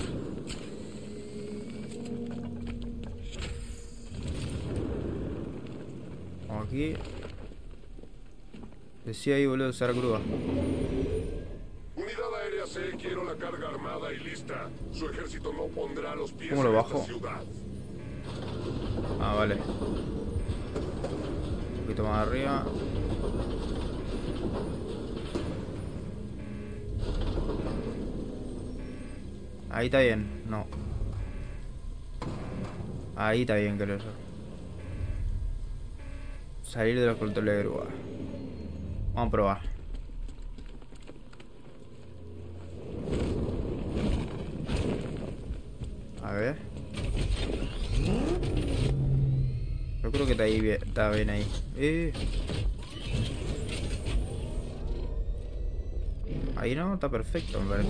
Vamos aquí. Decía ahí, boludo, usar grúa. Unidad aérea C, quiero la carga armada y lista. Su ejército no pondrá los pies ¿Cómo lo en bajo? esta ciudad. Ah, vale. Un poquito más arriba. Ahí está bien, no. Ahí está bien, creo yo. Salir de los controles de grúa. Vamos a probar. A ver. Yo creo que está ahí bien, está bien ahí. Ahí no, está perfecto, me parece.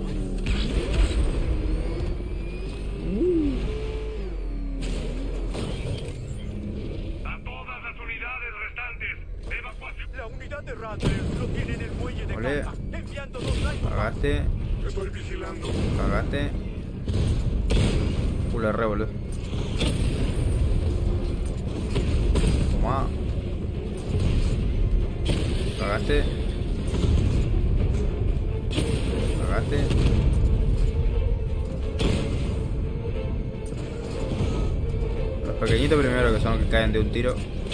A todas las unidades restantes, evacuación. La unidad de Rattlers lo tiene en el muelle de Olé. carga, enviando 2 rayos. Cagaste. Estoy vigilando. Cagaste. Culo de re, boludo. Toma. Cagaste. Cagaste. Los pequeñitos primero, que son los que caen de un tiro.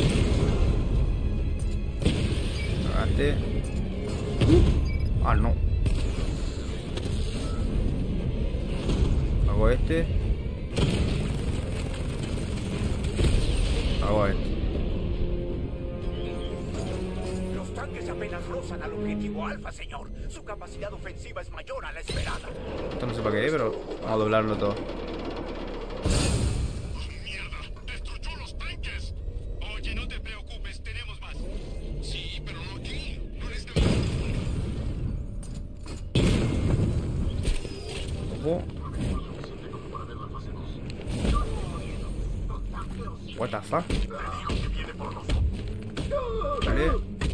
Cagaste. Ah, no. Hago este. Hago este. Los tanques apenas rozan al objetivo alfa, señor. Su capacidad ofensiva es mayor a la esperada. Esto no sé para qué, pero vamos a doblarlo todo. ¡Destruyó los tanques! Oye, no te preocupes, tenemos más. Sí, pero no aquí. No necesitamos. Ojo. What the fuck? Vale.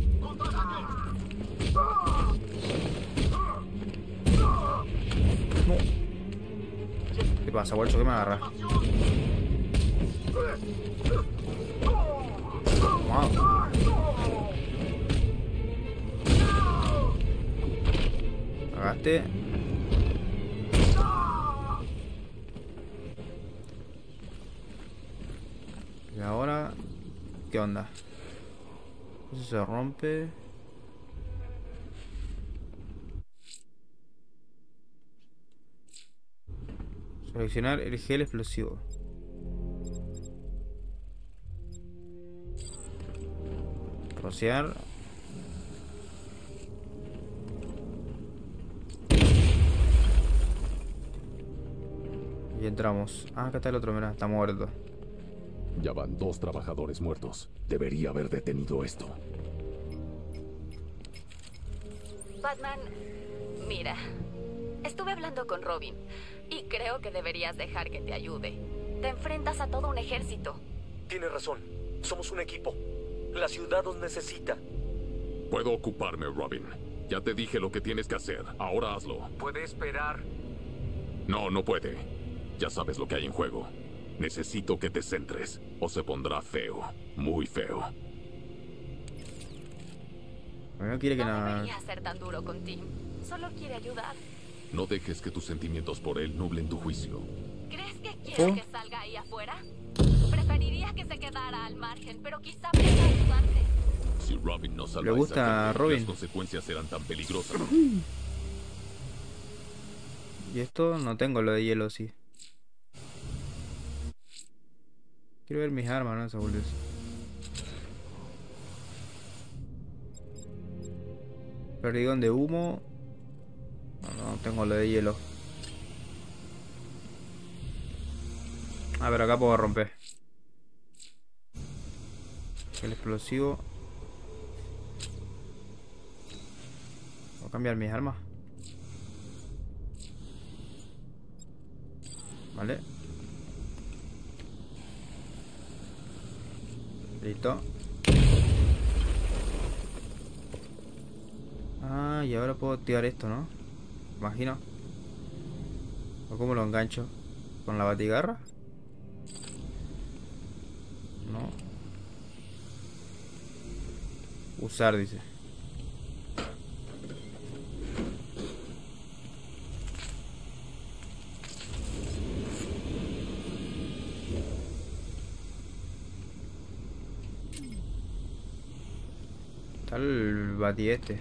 No. ¿Qué pasa, Walcho? ¿Qué me agarra? Wow. Cagaste. Y ahora, ¿qué onda? Eso se rompe. Seleccionar el gel explosivo. Rociar. Y entramos. Ah, acá está el otro, mira, está muerto. Ya van 2 trabajadores muertos. Debería haber detenido esto. Batman, mira, estuve hablando con Robin y creo que deberías dejar que te ayude. Te enfrentas a todo un ejército. Tiene razón. Somos un equipo. La ciudad os necesita. Puedo ocuparme, Robin. Ya te dije lo que tienes que hacer. Ahora hazlo. ¿Puede esperar? No, no puede. Ya sabes lo que hay en juego. Necesito que te centres, o se pondrá feo. Muy feo. No quiere que No nada. debería ser tan duro con Tim. Solo quiere ayudar. No dejes que tus sentimientos por él nublen tu juicio. ¿Crees que quiere que salga ahí afuera? Preferiría que se quedara al margen, pero quizá pueda ayudarte. Si Robin no salva Le gusta a esa gente, Robin. las consecuencias serán tan peligrosas. Y esto no tengo lo de hielo, sí. Quiero ver mis armas, ¿no? Esa boludez. Perdigón de humo. No, no tengo lo de hielo. A ver, acá puedo romper. El explosivo. Voy a cambiar mis armas. Vale. Listo. Ah, y ahora puedo activar esto, ¿no? Imagino. ¿O cómo lo engancho? ¿Con la batigarra? No. Usar, dice. Está el bati este.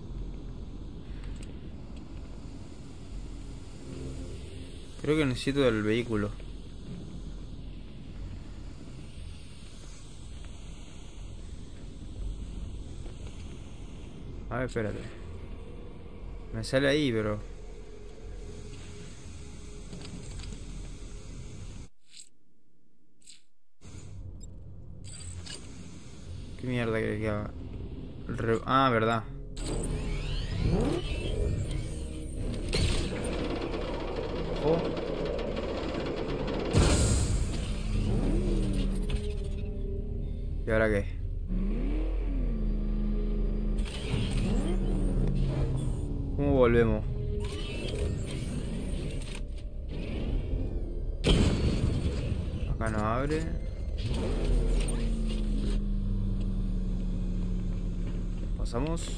Creo que necesito del vehículo. A ver, espérate. Me sale ahí, pero... mierda crees que haga? Ah, verdad. Ojo. ¿Y ahora qué? ¿Cómo volvemos? Acá no abre. Pasamos.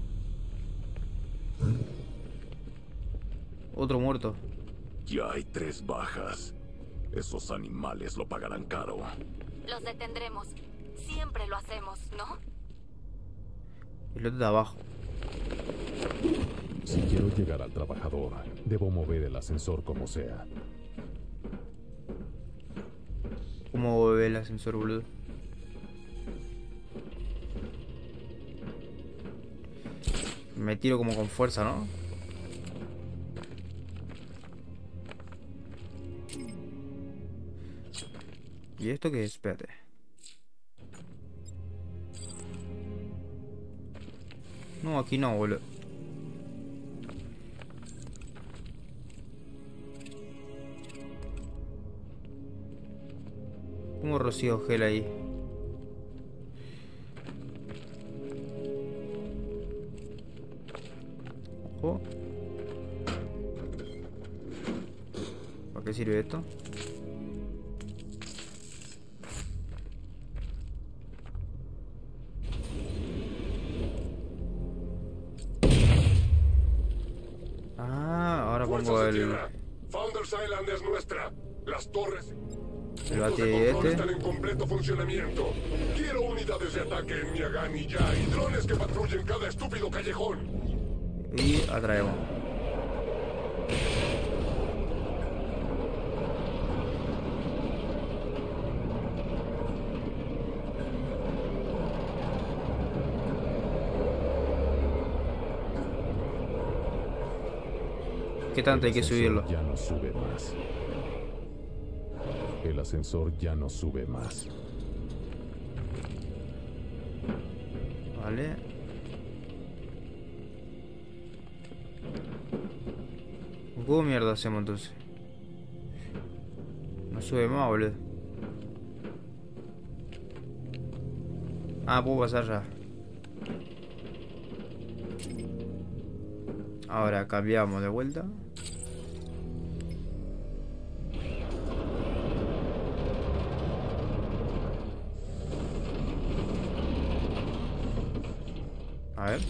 Otro muerto. Ya hay 3 bajas. Esos animales lo pagarán caro. Los detendremos. Siempre lo hacemos, ¿no? El otro de abajo. Si quiero llegar al trabajador, debo mover el ascensor como sea. ¿Cómo ve el ascensor, boludo? Me tiro como con fuerza, ¿no? ¿Y esto qué es? Espérate. No, aquí no, boludo. Como rocío gel ahí. Ojo. ¿Para qué sirve esto? Ah, ahora pongo el... Founders Island es nuestra. Las torres... El Puntos de control bate están en completo funcionamiento. Quiero unidades de ataque en Miagani ya y drones que patrullen cada estúpido callejón. Y atraemos. ¿Qué tanto hay que subirlo? Ya no sube más. El ascensor ya no sube más. Vale. ¿Cómo mierda hacemos entonces? No sube más, boludo. Ah, puedo pasar ya. Ahora cambiamos de vuelta. A ver.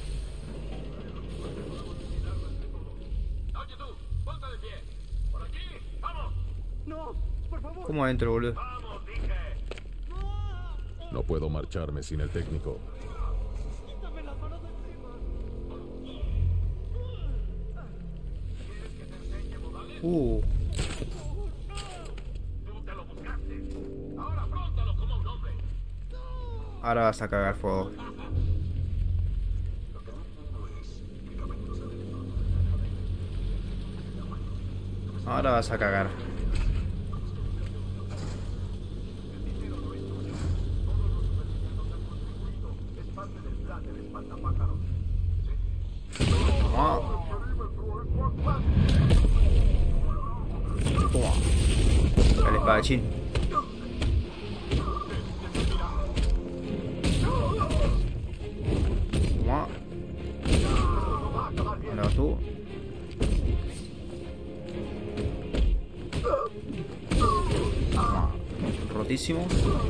Oye tú, ponte de pie. Por aquí, vamos. No, por favor. ¿Cómo adentro, boludo? Vamos, dije. No puedo marcharme sin el técnico. Quítame las manos de encima. ¿Quieres que te enseñe modales? Tú te lo buscaste. Ahora afróntalo como un hombre. Ahora vas a cagar fuego. Ahora vas a cagar. Ah. Toma. El espadachín. Toma. Ahora tú. Rotísimo.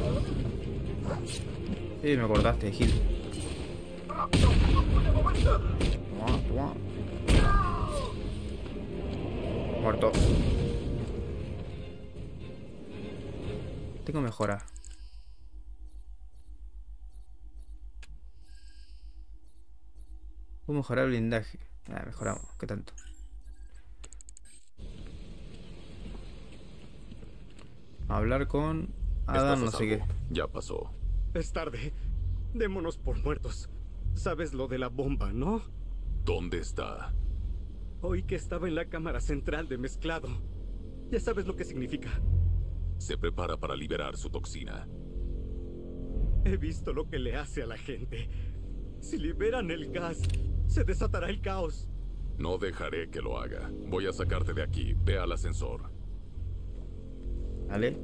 Me cortaste, Gil. Toma, toma. Muerto. Tengo mejora. Puedo mejorar el blindaje. Mejoramos. ¿Qué tanto? Hablar con Adam, no sé qué. Ya pasó. Es tarde. Démonos por muertos. Sabes lo de la bomba, ¿no? ¿Dónde está? Oí que estaba en la cámara central de mezclado. Ya sabes lo que significa. Se prepara para liberar su toxina. He visto lo que le hace a la gente. Si liberan el gas, se desatará el caos. No dejaré que lo haga. Voy a sacarte de aquí. Ve al ascensor. Vale.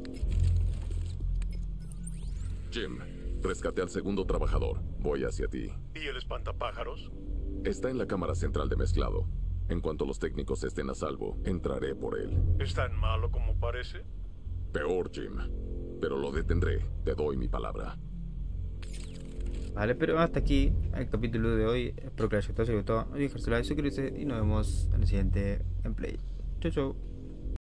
Jim, rescaté al segundo trabajador. Voy hacia ti. ¿Y el espantapájaros? Está en la cámara central de mezclado. En cuanto los técnicos estén a salvo, entraré por él. ¿Es tan malo como parece? Peor, Jim. Pero lo detendré. Te doy mi palabra. Vale, pero hasta aquí el capítulo de hoy. Espero que les haya gustado. No dejen su like, suscribirse y nos vemos en el siguiente gameplay. Chau, chau.